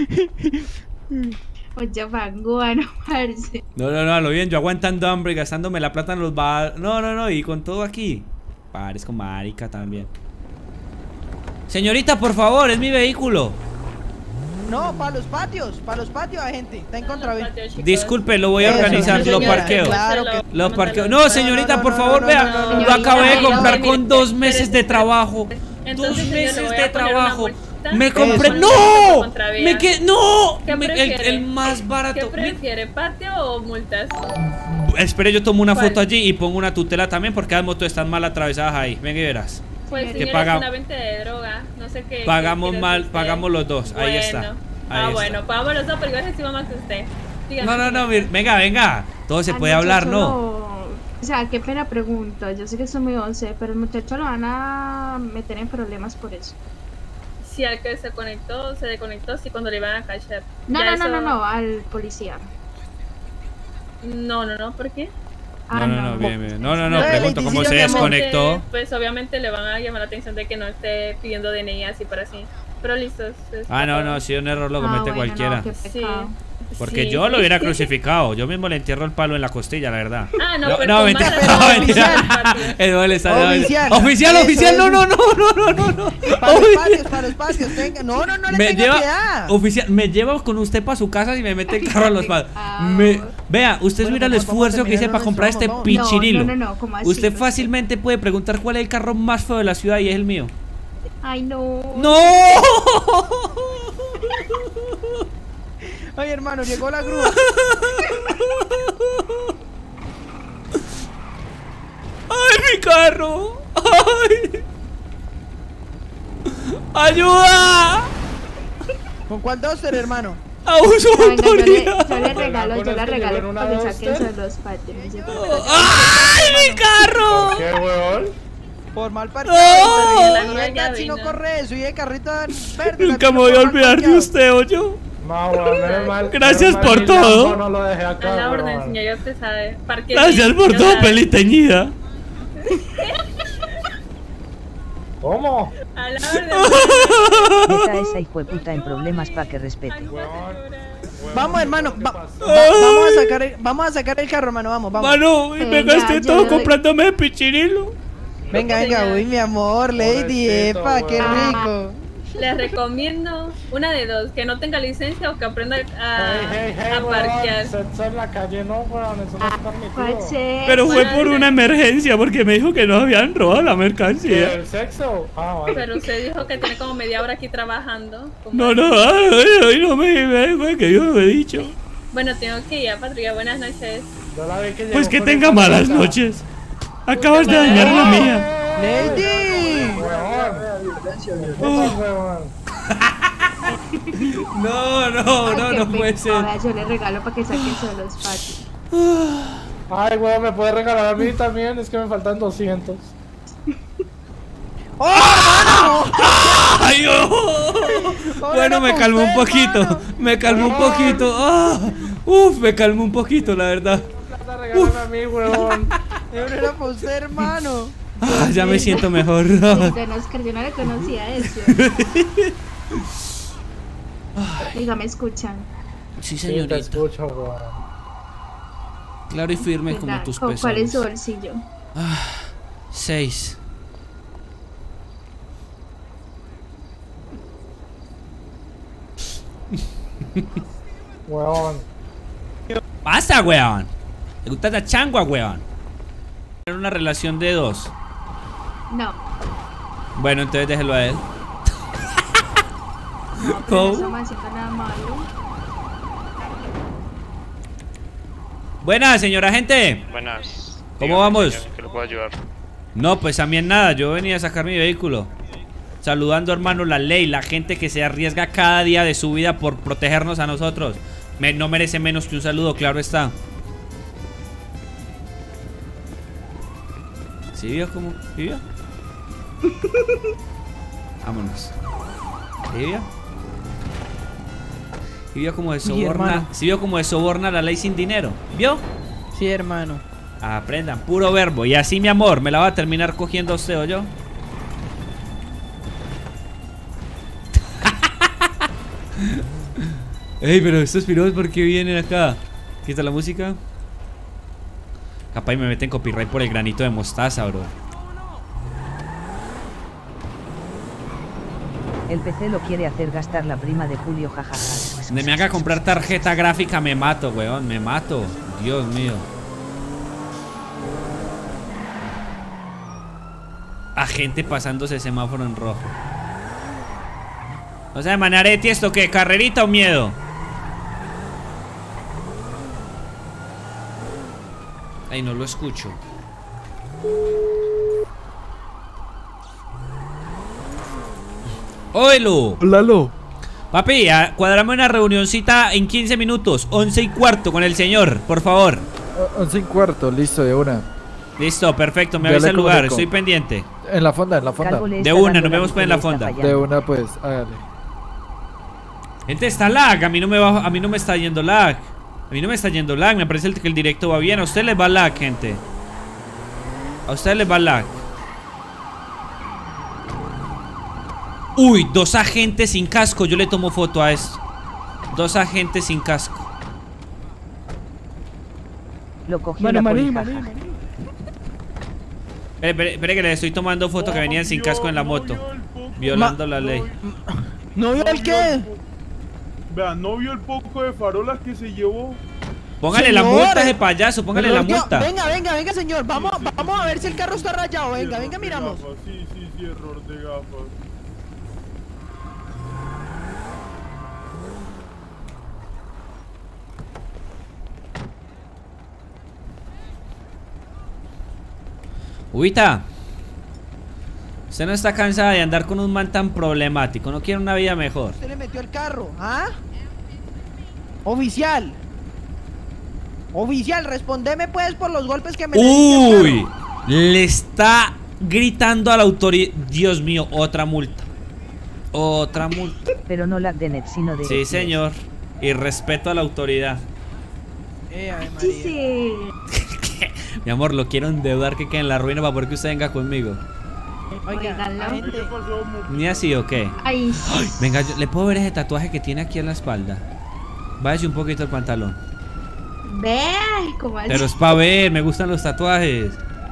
[SPEAKER 6] oye, vanguano, parce.
[SPEAKER 1] No, no, no, a lo bien, yo aguantando hambre y gastándome la plata en los bar. No, no, no, y con todo aquí. Parezco marica también. Señorita, por favor, es mi vehículo.
[SPEAKER 4] No, para los patios, para los patios, gente. Está en contravía.
[SPEAKER 1] Disculpe, lo voy a
[SPEAKER 4] Eso,
[SPEAKER 1] organizar,
[SPEAKER 4] sí,
[SPEAKER 1] lo
[SPEAKER 4] señora,
[SPEAKER 1] parqueo.
[SPEAKER 4] claro que-
[SPEAKER 1] Lo parqueo. No, señorita,
[SPEAKER 4] no,
[SPEAKER 1] por
[SPEAKER 4] no,
[SPEAKER 1] favor,
[SPEAKER 4] no,
[SPEAKER 1] vea.
[SPEAKER 4] no, no,
[SPEAKER 1] Lo
[SPEAKER 6] no,
[SPEAKER 1] acabé de
[SPEAKER 6] no,
[SPEAKER 1] comprar
[SPEAKER 6] no,
[SPEAKER 1] con
[SPEAKER 6] no,
[SPEAKER 1] dos meses de trabajo. Dos
[SPEAKER 9] Entonces, señor, le
[SPEAKER 1] meses
[SPEAKER 9] voy
[SPEAKER 1] de
[SPEAKER 9] a poner una
[SPEAKER 1] trabajo.
[SPEAKER 9] multa.
[SPEAKER 1] Me
[SPEAKER 4] Eso.
[SPEAKER 1] compré.
[SPEAKER 9] Con
[SPEAKER 1] ¡No!
[SPEAKER 9] una contravía.
[SPEAKER 1] Me quedé. ¡No!
[SPEAKER 9] ¿Qué
[SPEAKER 1] Me- el,
[SPEAKER 9] prefiere?
[SPEAKER 1] el más barato.
[SPEAKER 9] ¿Qué
[SPEAKER 1] Mi-
[SPEAKER 9] prefiere, patio o multas?
[SPEAKER 1] Espere, yo tomo una
[SPEAKER 9] ¿Cuál?
[SPEAKER 1] foto allí y pongo una tutela también porque las motos están mal atravesadas ahí. Venga y verás.
[SPEAKER 9] Pues
[SPEAKER 1] Que
[SPEAKER 9] señor,
[SPEAKER 1] paga-
[SPEAKER 9] es una venta de droga, no sé qué.
[SPEAKER 1] Pagamos
[SPEAKER 9] qué quiere
[SPEAKER 1] mal,
[SPEAKER 9] usted.
[SPEAKER 1] pagamos los dos. Ahí
[SPEAKER 9] Bueno.
[SPEAKER 1] está. Ahí
[SPEAKER 9] ah,
[SPEAKER 1] está.
[SPEAKER 9] bueno, pagamos los dos, pero yo recibo más que usted. Dígame,
[SPEAKER 1] No, no, no,
[SPEAKER 9] señor.
[SPEAKER 1] mir- venga, venga. Todo se
[SPEAKER 6] Al
[SPEAKER 1] puede hablar,
[SPEAKER 6] muchacho
[SPEAKER 1] ¿no?
[SPEAKER 6] lo- O sea, qué pena pregunto. Yo sé que soy muy once, pero el muchacho lo van a meter en problemas por eso.
[SPEAKER 9] Si al que se conectó, se desconectó, sí, cuando le iban a cachar.
[SPEAKER 6] No,
[SPEAKER 9] Ya
[SPEAKER 6] no, no,
[SPEAKER 9] eso-
[SPEAKER 6] no, no, al policía.
[SPEAKER 9] No, no, no, ¿por qué?
[SPEAKER 6] Ah,
[SPEAKER 1] No, no, no, bien, bien. No, no, no,
[SPEAKER 4] No,
[SPEAKER 1] pregunto
[SPEAKER 4] le
[SPEAKER 1] cómo
[SPEAKER 4] dice
[SPEAKER 1] se
[SPEAKER 4] que obviamente-
[SPEAKER 1] desconectó.
[SPEAKER 9] Pues obviamente le van a llamar la atención de que no esté pidiendo D N I así para así. Pero listo. es- es
[SPEAKER 1] Ah, no,
[SPEAKER 9] todo.
[SPEAKER 1] no, si un error lo
[SPEAKER 6] Ah,
[SPEAKER 1] comete
[SPEAKER 6] bueno,
[SPEAKER 1] cualquiera.
[SPEAKER 6] no, qué
[SPEAKER 9] Sí.
[SPEAKER 6] pecado.
[SPEAKER 1] Porque
[SPEAKER 9] Sí,
[SPEAKER 1] yo lo
[SPEAKER 9] sí.
[SPEAKER 1] hubiera crucificado. Yo mismo le entierro el palo en la costilla, la verdad.
[SPEAKER 9] Ah, no,
[SPEAKER 1] no,
[SPEAKER 9] pero
[SPEAKER 1] no,
[SPEAKER 9] con
[SPEAKER 1] mentira.
[SPEAKER 9] más
[SPEAKER 1] No,
[SPEAKER 9] razón.
[SPEAKER 1] mentira. Eh, no, le está-
[SPEAKER 4] Oficial.
[SPEAKER 1] Oficial,
[SPEAKER 4] Eso,
[SPEAKER 1] oficial. No,
[SPEAKER 4] eso.
[SPEAKER 1] no, no, no, no, no, no.
[SPEAKER 4] Para los
[SPEAKER 1] Ofi-
[SPEAKER 4] patios, para los patios. Venga. No, no, no le
[SPEAKER 1] Me
[SPEAKER 4] tenga
[SPEAKER 1] lleva,
[SPEAKER 4] piedad.
[SPEAKER 1] oficial, me lleva con usted para su casa y me mete el carro a los palos. Me, vea, usted
[SPEAKER 4] Bueno,
[SPEAKER 1] mira el
[SPEAKER 4] vamos, vamos
[SPEAKER 1] esfuerzo
[SPEAKER 4] a
[SPEAKER 1] que hice
[SPEAKER 4] terminar
[SPEAKER 1] para comprar
[SPEAKER 4] nuestro-
[SPEAKER 1] este
[SPEAKER 4] vamos,
[SPEAKER 6] vamos.
[SPEAKER 1] pichirilo.
[SPEAKER 6] No, no, no, ¿cómo así?
[SPEAKER 1] Usted
[SPEAKER 6] No sé.
[SPEAKER 1] fácilmente puede preguntar cuál es el carro más feo de la ciudad y es el mío.
[SPEAKER 6] Ay, no.
[SPEAKER 1] ¡No!
[SPEAKER 4] Ay, hermano, llegó la grúa.
[SPEAKER 1] ¡Ay, mi carro! ¡Ay! ¡Ayuda!
[SPEAKER 4] ¿Con cuál doster, hermano?
[SPEAKER 1] ¡Abuso
[SPEAKER 6] No,
[SPEAKER 1] de
[SPEAKER 6] venga, yo, le,
[SPEAKER 1] autoridad!
[SPEAKER 6] yo le regalo,
[SPEAKER 8] Con
[SPEAKER 6] yo
[SPEAKER 8] el
[SPEAKER 6] le
[SPEAKER 8] que
[SPEAKER 6] regalo
[SPEAKER 8] llegó en una
[SPEAKER 6] para que saquen
[SPEAKER 8] Duster.
[SPEAKER 6] esos dos patios. no sé por qué.
[SPEAKER 1] ¡Ay, mi carro!
[SPEAKER 8] ¿Qué, weón?
[SPEAKER 4] Por mal
[SPEAKER 1] ¡No!
[SPEAKER 4] partido.
[SPEAKER 9] La
[SPEAKER 4] Y el
[SPEAKER 9] ya
[SPEAKER 4] taxi no
[SPEAKER 9] vino.
[SPEAKER 4] corre eso. Y el carrito verde.
[SPEAKER 1] Nunca
[SPEAKER 4] también
[SPEAKER 1] me voy a
[SPEAKER 4] por mal
[SPEAKER 1] olvidar de
[SPEAKER 4] parqueado.
[SPEAKER 1] usted, ¿oyó?
[SPEAKER 8] No, weón, menos mal.
[SPEAKER 1] Gracias
[SPEAKER 8] menos mal
[SPEAKER 1] por
[SPEAKER 8] mi
[SPEAKER 1] todo.
[SPEAKER 8] Lambo No lo dejé
[SPEAKER 9] A
[SPEAKER 8] acá,
[SPEAKER 9] la orden,
[SPEAKER 8] weón.
[SPEAKER 9] señor, ya usted sabe. Parque
[SPEAKER 1] Gracias
[SPEAKER 9] bien,
[SPEAKER 1] por
[SPEAKER 9] ya
[SPEAKER 1] todo,
[SPEAKER 9] sabe.
[SPEAKER 1] peli teñida.
[SPEAKER 8] ¿Cómo?
[SPEAKER 9] A la orden.
[SPEAKER 2] Meta a esa hijueputa en problemas pa' que respete.
[SPEAKER 9] Ay,
[SPEAKER 8] Weón.
[SPEAKER 9] señora.
[SPEAKER 4] Vamos, hermano.
[SPEAKER 8] ¿Qué
[SPEAKER 4] va-
[SPEAKER 8] pasó?
[SPEAKER 4] va- vamos, a sacar el, vamos a sacar el carro, hermano. Vamos, vamos.
[SPEAKER 1] Mano, y me
[SPEAKER 6] Venga,
[SPEAKER 1] gasté
[SPEAKER 6] yo
[SPEAKER 1] todo
[SPEAKER 6] le doy-
[SPEAKER 1] comprándome el pichirilo.
[SPEAKER 4] Venga, venga,
[SPEAKER 9] señor.
[SPEAKER 4] uy, mi amor, Lady,
[SPEAKER 8] Pobrecito,
[SPEAKER 4] epa, qué
[SPEAKER 8] weón.
[SPEAKER 4] rico.
[SPEAKER 9] Les recomiendo una de dos, que no tenga licencia o que aprenda a,
[SPEAKER 8] Hey, hey, hey,
[SPEAKER 9] a
[SPEAKER 8] weón.
[SPEAKER 9] parquear.
[SPEAKER 8] Sexo en la calle no, weón. Eso no es
[SPEAKER 6] ¿Cuál
[SPEAKER 8] permitido.
[SPEAKER 6] se?
[SPEAKER 1] Pero fue
[SPEAKER 9] Bueno,
[SPEAKER 1] por una emergencia porque me dijo que no habían robado la
[SPEAKER 8] ¿Qué,
[SPEAKER 1] mercancía.
[SPEAKER 8] ¿El sexo? Ah, vale.
[SPEAKER 9] Pero usted dijo que tiene como media hora aquí trabajando. Como-
[SPEAKER 1] No, no, ay, ay, ay, no me vengo, que yo lo he dicho.
[SPEAKER 9] Bueno, tengo que ir a patrulla. Buenas noches.
[SPEAKER 8] Yo la vi que
[SPEAKER 1] Pues
[SPEAKER 8] llegó
[SPEAKER 1] que
[SPEAKER 8] con
[SPEAKER 1] tenga
[SPEAKER 8] esa
[SPEAKER 1] malas
[SPEAKER 8] chica.
[SPEAKER 1] noches. Acabas de dañar la mía.
[SPEAKER 4] Lady.
[SPEAKER 8] Weón.
[SPEAKER 1] Oh.
[SPEAKER 8] Weón.
[SPEAKER 1] No, no,
[SPEAKER 6] Ay,
[SPEAKER 1] no,
[SPEAKER 6] qué
[SPEAKER 1] no puede
[SPEAKER 6] pecado,
[SPEAKER 1] ser.
[SPEAKER 6] vea, yo le regalo para que saquen esos dos patios.
[SPEAKER 8] Ay, weón, ¿me puede regalar a mí también? Es que me faltan doscientos.
[SPEAKER 4] ¡Oh,
[SPEAKER 1] ¡Ay, oh! Bueno, me calmó un poquito. Me calmó un poquito. Ah, uf, me calmó un poquito, la verdad.
[SPEAKER 8] Regálame a mí, huevón.
[SPEAKER 4] Yo no era para usted, hermano.
[SPEAKER 1] Ah, ya me siento mejor.
[SPEAKER 6] Don Oscar, yo no le conocía eso. Diga, ¿me escuchan?
[SPEAKER 1] Sí,
[SPEAKER 8] Sí, te
[SPEAKER 1] señorita.
[SPEAKER 8] escucho, huevón.
[SPEAKER 1] Claro y firme como
[SPEAKER 6] Venga,
[SPEAKER 1] tus
[SPEAKER 6] ¿cuál ¿Cuál es su
[SPEAKER 1] pezones.
[SPEAKER 6] bolsillo?
[SPEAKER 1] Ah, seis.
[SPEAKER 8] Huevón.
[SPEAKER 1] Pasa, weón. ¿Te gusta esa changua, weón? Era una relación de dos.
[SPEAKER 6] No.
[SPEAKER 1] Bueno, entonces déjelo a él.
[SPEAKER 6] No, pero
[SPEAKER 1] ¿Cómo?
[SPEAKER 6] no estamos haciendo nada malo.
[SPEAKER 1] Buenas, señora gente.
[SPEAKER 10] Buenas.
[SPEAKER 1] ¿Cómo
[SPEAKER 10] Dígame,
[SPEAKER 1] vamos?
[SPEAKER 10] señor, ¿qué le puedo ayudar?
[SPEAKER 1] No, pues a mí en nada. Yo venía a sacar mi vehículo. Saludando, hermano, la ley, la gente que se arriesga cada día de su vida por protegernos a nosotros. Me, no merece menos que un saludo, claro está. ¿Sí vio cómo? ¿Sí vio? Vámonos. ¿Sí vio? ¿Sí vio cómo de soborna?
[SPEAKER 4] hermano.
[SPEAKER 1] ¿Sí vio cómo de soborna la ley sin dinero? ¿Vio?
[SPEAKER 4] Sí, hermano.
[SPEAKER 1] Aprendan, puro verbo. Y así, mi amor, me la va a terminar cogiendo usted o yo. Ey, pero estos piros, ¿por qué vienen acá? ¿Qué está la música? Capaz y me meten copyright por el granito de mostaza, bro.
[SPEAKER 2] El P C lo quiere hacer gastar la prima de Julio, jajaja.
[SPEAKER 1] Donde me haga comprar tarjeta gráfica me mato, weón, me mato. Dios mío. A gente pasándose semáforo en rojo. O sea, Manaretti, ¿esto qué? ¿Carrerita o miedo? Ay, no lo escucho. ¡Oelo!
[SPEAKER 11] Lalo.
[SPEAKER 1] Papi, a- cuadrame una reunioncita en quince minutos, once y cuarto con el señor, por favor.
[SPEAKER 11] once y cuarto, listo, de una.
[SPEAKER 1] Listo, perfecto, me
[SPEAKER 11] Ya
[SPEAKER 1] avisa
[SPEAKER 11] le
[SPEAKER 1] el lugar,
[SPEAKER 11] comunico.
[SPEAKER 1] estoy pendiente.
[SPEAKER 11] En la fonda, en la fonda.
[SPEAKER 2] Calvo le
[SPEAKER 1] De
[SPEAKER 2] está
[SPEAKER 1] una,
[SPEAKER 2] dando
[SPEAKER 1] nos
[SPEAKER 2] la
[SPEAKER 1] vemos pues en la
[SPEAKER 2] luz y le está
[SPEAKER 1] fonda.
[SPEAKER 11] De
[SPEAKER 2] fallando.
[SPEAKER 11] una, pues, hágale.
[SPEAKER 1] Gente, está lag, a mí no me va, a mí no me está yendo lag. A mí no me está yendo lag, me parece que el directo va bien. A ustedes les va lag, gente. A ustedes les va lag. Uy, dos agentes sin casco, yo le tomo foto a esto. Dos agentes sin casco.
[SPEAKER 2] Lo cogió
[SPEAKER 4] Mano,
[SPEAKER 2] la
[SPEAKER 4] maní,
[SPEAKER 2] poli,
[SPEAKER 4] maní,
[SPEAKER 2] jaja.
[SPEAKER 4] maní.
[SPEAKER 1] Espere, espere, espere que le estoy tomando foto que venían sin casco en la moto. Violando la ley.
[SPEAKER 4] ¿No vio el qué?
[SPEAKER 12] Vean, ¿no vio el poco de farolas que se llevó?
[SPEAKER 1] Póngale la
[SPEAKER 4] Señor,
[SPEAKER 1] multa a ese payaso, póngale la
[SPEAKER 4] Tío,
[SPEAKER 1] multa.
[SPEAKER 4] Venga, venga, venga, señor. Vamos, vamos a ver si el carro está rayado. Venga, venga, miramos.
[SPEAKER 12] Gafas, sí, sí, sí, error de gafas.
[SPEAKER 1] Ubita, usted no está cansada de andar con un man tan problemático. No quiere una vida mejor.
[SPEAKER 4] Usted le metió el carro, ¿ah? Oficial. Oficial, respondeme pues por los golpes que me le diste al
[SPEAKER 1] Uy,
[SPEAKER 4] carro.
[SPEAKER 1] le está gritando a la autoridad. Dios mío, otra multa. Otra multa.
[SPEAKER 2] Pero no lag de net, sino de...
[SPEAKER 1] Sí, señor. Y respeto a la autoridad.
[SPEAKER 4] Eh, Ave
[SPEAKER 6] Sí,
[SPEAKER 4] María.
[SPEAKER 6] sí.
[SPEAKER 1] Mi amor, lo quiero endeudar que quede en la ruina para poder que usted venga conmigo.
[SPEAKER 4] Oiga,
[SPEAKER 6] Oígalo.
[SPEAKER 4] agente.
[SPEAKER 12] ¿Qué pasó, mu-
[SPEAKER 1] ¿Ni así o qué?
[SPEAKER 6] Ay,
[SPEAKER 1] Venga, yo- ¿le puedo ver ese tatuaje que tiene aquí en la espalda? Váyase un poquito el pantalón.
[SPEAKER 6] ve, como así.
[SPEAKER 1] Pero es para ver, me gustan los tatuajes.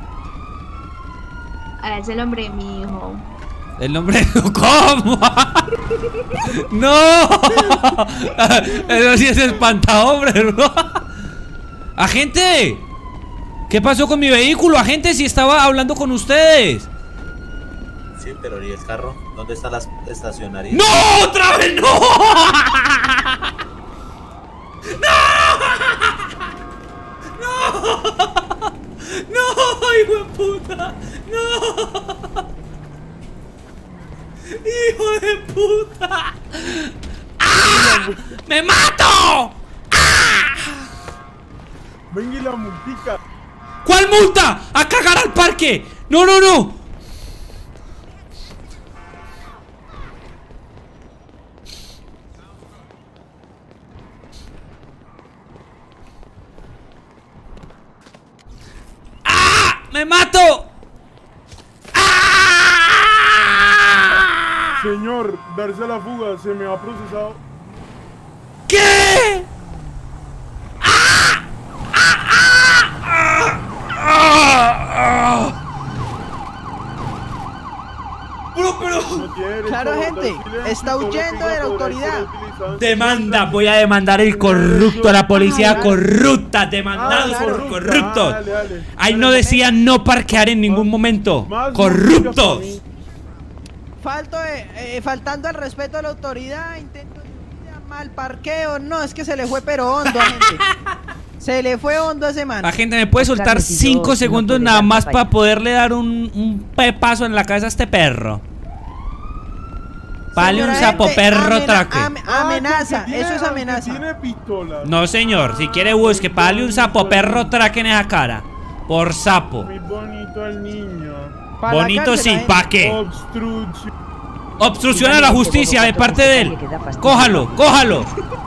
[SPEAKER 6] Ah, es el hombre de mi hijo.
[SPEAKER 1] El nombre. ¿Cómo? ¡No! Eso sí es espantahombre, bro. ¡Agente! ¿Qué pasó con mi vehículo? Agente, si estaba hablando con ustedes.
[SPEAKER 13] Sí, pero ¿y el carro? ¿Dónde está la estacionaria?
[SPEAKER 1] ¡No! ¡Otra vez no! ¡No! ¡No! ¡Hijo de puta! ¡No! ¡Hijo de puta! ¡Ah! ¡Me mato!
[SPEAKER 12] Venga y la multica.
[SPEAKER 1] ¿Cuál multa? ¡A cagar al parque! ¡No, no, no! me mato!
[SPEAKER 12] Señor, darse a la fuga, se me ha procesado.
[SPEAKER 1] ¿Qué? ¡Ah! ¡Ah! ¡Ah! ¡Ah! ¡Ah! Pero, pero...
[SPEAKER 4] Claro, gente, está huyendo de la autoridad.
[SPEAKER 1] Demanda, voy a demandar el corrupto, a la policía corrupta, demandados
[SPEAKER 4] Ah, claro.
[SPEAKER 1] por corruptos.
[SPEAKER 12] Dale, dale.
[SPEAKER 1] Ahí no decían no parquear en ningún momento.
[SPEAKER 12] Más
[SPEAKER 1] Corruptos.
[SPEAKER 12] música
[SPEAKER 4] Falto de- eh, faltando al respeto a la autoridad, intento de mal parqueo. No, es que se le fue pero hondo a gente. Se le fue hondo a ese man.
[SPEAKER 1] La gente me puede
[SPEAKER 2] Oscar
[SPEAKER 1] soltar
[SPEAKER 2] decidió
[SPEAKER 1] cinco
[SPEAKER 2] que no
[SPEAKER 1] segundos
[SPEAKER 2] puede
[SPEAKER 1] nada
[SPEAKER 2] dar
[SPEAKER 1] más
[SPEAKER 2] papaya.
[SPEAKER 1] para poderle dar un, un pepazo en la cabeza a este perro. Vale un
[SPEAKER 4] Señora
[SPEAKER 1] sapo
[SPEAKER 4] gente,
[SPEAKER 1] perro
[SPEAKER 4] amena-
[SPEAKER 1] traque.
[SPEAKER 4] am-
[SPEAKER 12] Ah,
[SPEAKER 4] amenaza,
[SPEAKER 12] que tiene-
[SPEAKER 4] eso es
[SPEAKER 12] que
[SPEAKER 4] amenaza.
[SPEAKER 12] Tiene pistola.
[SPEAKER 1] No señor, si quiere busque, pale un sapo perro traque en esa cara. Por sapo.
[SPEAKER 12] Muy bonito el niño.
[SPEAKER 4] Pa' la
[SPEAKER 1] Bonito
[SPEAKER 4] cárcel,
[SPEAKER 1] sí,
[SPEAKER 4] la
[SPEAKER 1] ¿pa'
[SPEAKER 4] gente.
[SPEAKER 1] qué?
[SPEAKER 12] Obstrucción.
[SPEAKER 1] Obstrucciona la justicia de parte de él. Cójalo, cójalo.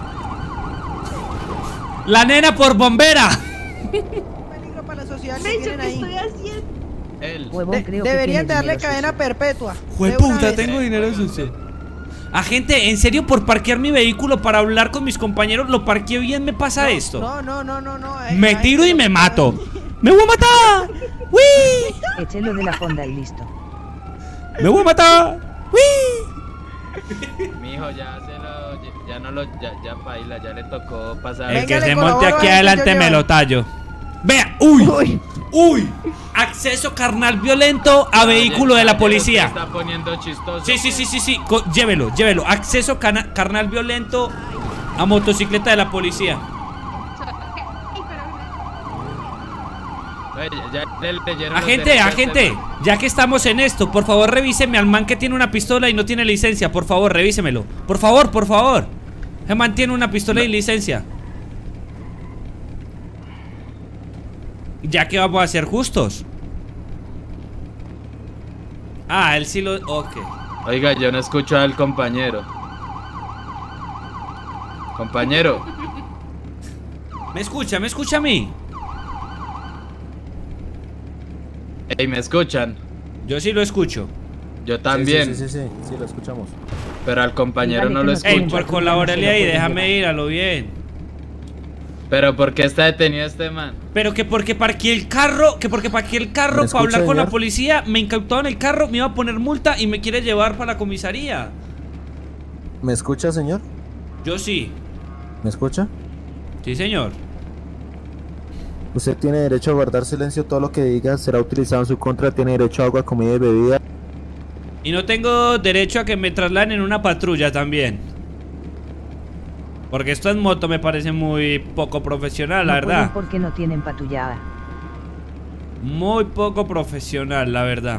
[SPEAKER 1] La nena por bombera.
[SPEAKER 4] Peligro para la sociedad que
[SPEAKER 6] Mecho,
[SPEAKER 4] tienen
[SPEAKER 6] ¿qué
[SPEAKER 4] ahí.
[SPEAKER 6] estoy haciendo?
[SPEAKER 7] Él.
[SPEAKER 2] Huevón,
[SPEAKER 4] De-
[SPEAKER 2] creo que
[SPEAKER 4] deberían
[SPEAKER 2] tiene
[SPEAKER 4] darle
[SPEAKER 2] dinero
[SPEAKER 4] cadena
[SPEAKER 2] sucio.
[SPEAKER 4] perpetua. de una
[SPEAKER 1] Jueputa,
[SPEAKER 4] vez.
[SPEAKER 1] tengo dinero sucio. Agente, en serio, por parquear mi vehículo para hablar con mis compañeros, lo parqueé bien, me pasa esto.
[SPEAKER 4] No, no, no, no, no. ay,
[SPEAKER 1] Me
[SPEAKER 4] ay,
[SPEAKER 1] tiro y
[SPEAKER 4] no.
[SPEAKER 1] me mato. ¡Me voy a matar! ¡Uy!
[SPEAKER 2] Échelo de la fonda y listo.
[SPEAKER 1] ¡Me voy a matar! ¡Uy!
[SPEAKER 7] Mijo, ya se lo. Ya, ya no lo. Ya, ya baila, ya le tocó pasar.
[SPEAKER 1] El
[SPEAKER 4] Venga,
[SPEAKER 1] que
[SPEAKER 4] le
[SPEAKER 1] se monte
[SPEAKER 4] colaboro
[SPEAKER 1] aquí
[SPEAKER 4] a este
[SPEAKER 1] adelante
[SPEAKER 4] yo
[SPEAKER 1] me
[SPEAKER 4] llevo.
[SPEAKER 1] lo tallo. Vea, uy,
[SPEAKER 4] Uy.
[SPEAKER 1] uy, acceso carnal violento a vehículo de la
[SPEAKER 7] Se
[SPEAKER 1] policía.
[SPEAKER 7] está poniendo chistoso.
[SPEAKER 1] Sí, sí, sí, sí, sí, co- llévelo, llévelo. Acceso cana- carnal violento a motocicleta de la policía.
[SPEAKER 7] Oye, ya le leyeron los
[SPEAKER 1] Agente,
[SPEAKER 7] derechos
[SPEAKER 1] agente,
[SPEAKER 7] del-
[SPEAKER 1] ya que estamos en esto, por favor revíseme al man que tiene una pistola y no tiene licencia. Por favor, revísemelo. Por favor, por favor. El man tiene una pistola y licencia. Ya que vamos a ser justos. Ah, él sí lo... Ok.
[SPEAKER 7] Oiga, yo no escucho al compañero. Compañero.
[SPEAKER 1] ¿Me escucha? ¿Me escucha a mí?
[SPEAKER 7] Ey, ¿me escuchan?
[SPEAKER 1] Yo sí lo escucho.
[SPEAKER 7] Yo también.
[SPEAKER 11] Sí, sí, sí, sí, sí, lo escuchamos.
[SPEAKER 7] Pero al compañero
[SPEAKER 2] Dígale
[SPEAKER 7] no
[SPEAKER 2] que
[SPEAKER 7] lo
[SPEAKER 2] no
[SPEAKER 7] escucho.
[SPEAKER 1] Ey, por colaborarle ahí, déjame ir a lo bien.
[SPEAKER 7] Pero ¿por qué está detenido este man?
[SPEAKER 1] Pero que porque parqué el carro, que porque parqué el carro
[SPEAKER 11] ¿Me
[SPEAKER 1] para hablar
[SPEAKER 11] escucha,
[SPEAKER 1] con la
[SPEAKER 11] señor?
[SPEAKER 1] policía, me incautaron el carro, me iba a poner multa y me quiere llevar para la comisaría.
[SPEAKER 11] ¿Me escucha, señor?
[SPEAKER 1] Yo sí.
[SPEAKER 11] ¿Me escucha?
[SPEAKER 1] Sí, señor.
[SPEAKER 11] Usted tiene derecho a guardar silencio, todo lo que diga será utilizado en su contra, tiene derecho a agua, comida y bebida.
[SPEAKER 1] Y no tengo derecho a que me trasladen en una patrulla también. Porque esto en moto me parece muy poco profesional, la
[SPEAKER 2] No pueden
[SPEAKER 1] verdad.
[SPEAKER 2] porque no tienen patullada.
[SPEAKER 1] Muy poco profesional, la verdad.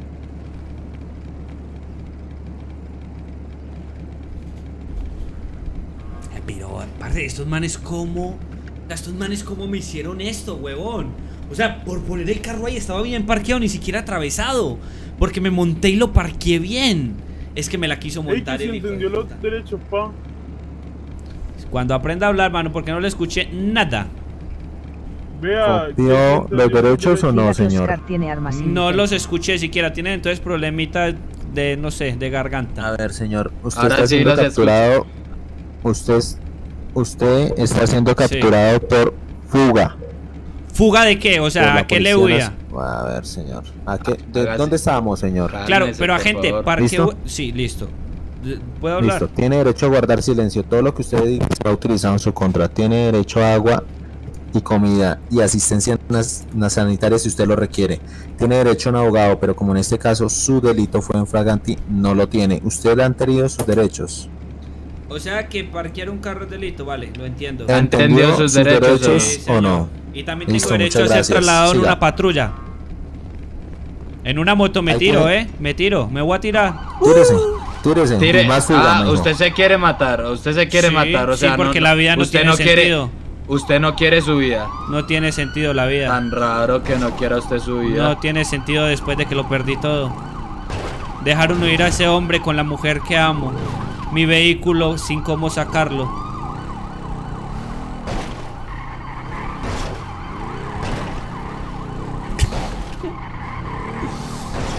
[SPEAKER 1] Eh, Pero aparte, estos manes como... Estos manes como me hicieron esto, huevón. O sea, por poner el carro ahí estaba bien parqueado, ni siquiera atravesado. Porque me monté y lo parqué bien. Es que me la quiso
[SPEAKER 12] Ey,
[SPEAKER 1] montar
[SPEAKER 12] que se
[SPEAKER 1] el hijo de
[SPEAKER 12] entendió los
[SPEAKER 1] puta.
[SPEAKER 12] derechos, pa.
[SPEAKER 1] Cuando aprenda a hablar, mano, porque no le escuché nada.
[SPEAKER 12] Vea.
[SPEAKER 11] ¿Copió
[SPEAKER 12] que
[SPEAKER 11] los
[SPEAKER 12] entendió
[SPEAKER 11] derechos o no,
[SPEAKER 2] Mira que
[SPEAKER 11] señor?
[SPEAKER 2] Oscar tiene armas sin
[SPEAKER 1] No
[SPEAKER 2] licencia.
[SPEAKER 1] los escuché siquiera. Tienen entonces problemita de, no sé, de garganta.
[SPEAKER 11] A ver, señor, usted
[SPEAKER 7] Ahora
[SPEAKER 11] está
[SPEAKER 7] sí
[SPEAKER 11] siendo
[SPEAKER 7] los
[SPEAKER 11] capturado. Usted, es- usted está siendo capturado por fuga.
[SPEAKER 1] ¿Fuga de qué? O
[SPEAKER 11] Por
[SPEAKER 1] sea,
[SPEAKER 11] la
[SPEAKER 1] ¿a qué le
[SPEAKER 11] Policía
[SPEAKER 1] huía?
[SPEAKER 11] Nas- A ver, señor. ¿A qué? ¿De
[SPEAKER 7] Hágase.
[SPEAKER 11] dónde estábamos, señor?
[SPEAKER 1] Claro,
[SPEAKER 7] Cálmese,
[SPEAKER 1] pero
[SPEAKER 7] por
[SPEAKER 1] agente,
[SPEAKER 7] favor.
[SPEAKER 1] ¿para qué?
[SPEAKER 11] ¿Listo?
[SPEAKER 1] hu- Sí, listo. ¿Puedo hablar?
[SPEAKER 11] Listo, tiene derecho a guardar silencio. Todo lo que usted diga será utilizado en su contra. Tiene derecho a agua y comida y asistencia nas- nas- sanitaria si usted lo requiere. Tiene derecho a un abogado, pero como en este caso su delito fue en flagranti, no lo tiene. Usted ha entendido sus derechos.
[SPEAKER 1] O sea, que parquear un carro es delito, vale, lo entiendo.
[SPEAKER 7] ¿Ha entendido sus derechos,
[SPEAKER 1] Sí,
[SPEAKER 11] o
[SPEAKER 1] señor.
[SPEAKER 11] no?
[SPEAKER 1] Y también
[SPEAKER 11] Listo,
[SPEAKER 1] tengo derecho a
[SPEAKER 11] muchas
[SPEAKER 1] ser
[SPEAKER 11] gracias.
[SPEAKER 1] trasladado en
[SPEAKER 11] Siga.
[SPEAKER 1] una patrulla. En una moto me
[SPEAKER 11] Ahí
[SPEAKER 1] tiro,
[SPEAKER 11] tiene.
[SPEAKER 1] eh. Me tiro, me voy a tirar.
[SPEAKER 11] Tírese, tírese.
[SPEAKER 7] Tire.
[SPEAKER 11] y más fuga,
[SPEAKER 7] Ah,
[SPEAKER 11] mijo.
[SPEAKER 7] usted se quiere matar, usted se quiere
[SPEAKER 1] Sí,
[SPEAKER 7] matar, o
[SPEAKER 1] sí,
[SPEAKER 7] sea,
[SPEAKER 1] porque la vida no
[SPEAKER 7] usted
[SPEAKER 1] tiene
[SPEAKER 7] no quiere,
[SPEAKER 1] sentido.
[SPEAKER 7] usted no quiere su vida.
[SPEAKER 1] No tiene sentido la vida.
[SPEAKER 7] Tan raro que no quiera usted su vida.
[SPEAKER 1] No tiene sentido después de que lo perdí todo. Dejaron huir a ese hombre con la mujer que amo. Mi vehículo sin cómo sacarlo.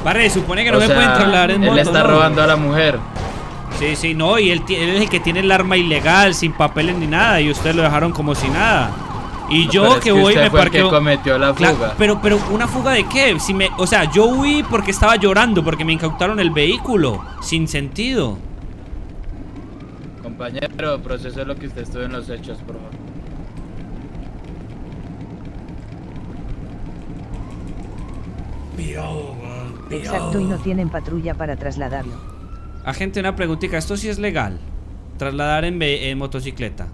[SPEAKER 1] Barre, supone que no
[SPEAKER 10] O
[SPEAKER 1] me
[SPEAKER 10] sea,
[SPEAKER 1] pueden trasladar en
[SPEAKER 10] él
[SPEAKER 1] moto.
[SPEAKER 10] está
[SPEAKER 1] ¿no?
[SPEAKER 10] robando a la mujer.
[SPEAKER 1] Sí, sí, no, y él, él es el que tiene el arma ilegal, sin papeles ni nada, y ustedes lo dejaron como si nada. Y yo
[SPEAKER 10] Pero es
[SPEAKER 1] que voy
[SPEAKER 10] usted
[SPEAKER 1] me
[SPEAKER 10] fue el que
[SPEAKER 1] parqueo.
[SPEAKER 10] cometió la
[SPEAKER 1] Cla-
[SPEAKER 10] fuga.
[SPEAKER 1] pero, pero, ¿una fuga de qué? Si me, o sea, yo huí porque estaba llorando, porque me incautaron el vehículo, sin sentido.
[SPEAKER 10] Compañero, procese lo que usted estuvo en los hechos, por favor.
[SPEAKER 2] Exacto, y no tienen patrulla para trasladarlo.
[SPEAKER 1] Agente, una preguntita, ¿esto sí es legal? Trasladar en, ve- en motocicleta.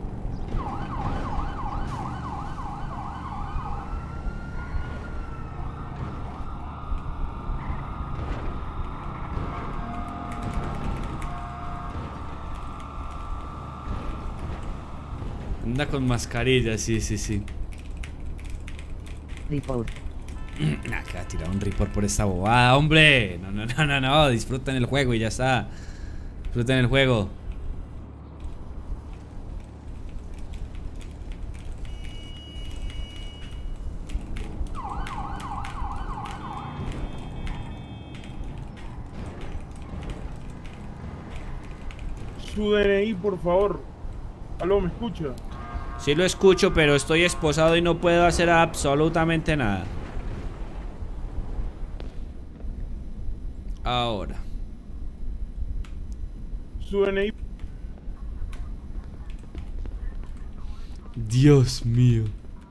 [SPEAKER 1] Anda con mascarilla, sí, sí, sí.
[SPEAKER 2] Report.
[SPEAKER 1] Nah, que va a tirar un report por esta bobada, hombre. No, no, no, no, no. Disfruten el juego y ya está. Disfruten el juego.
[SPEAKER 12] Su D N I, por favor. Aló, ¿me escucha?
[SPEAKER 1] Sí lo escucho, pero estoy esposado y no puedo hacer absolutamente nada. Ahora.
[SPEAKER 12] Su D N I.
[SPEAKER 1] Dios mío.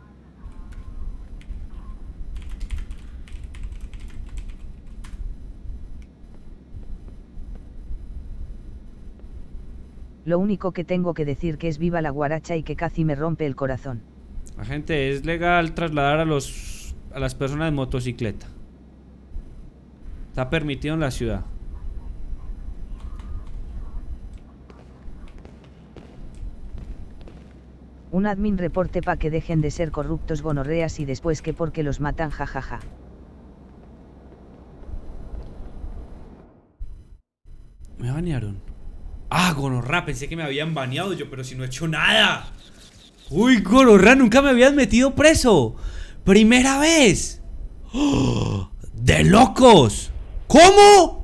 [SPEAKER 2] Lo único que tengo que decir que es viva la guaracha y que casi me rompe el corazón.
[SPEAKER 1] Agente, es legal trasladar a los a las personas en motocicleta. Está permitido en la ciudad.
[SPEAKER 2] Un admin reporte pa' que dejen de ser corruptos gonorreas y después que porque los matan jajaja.
[SPEAKER 1] Me banearon. Ah, gonorra, pensé que me habían baneado yo, pero si no he hecho nada. Uy, gonorra, nunca me habían metido preso. Primera vez. ¡Oh! ¡De locos! ¿Cómo?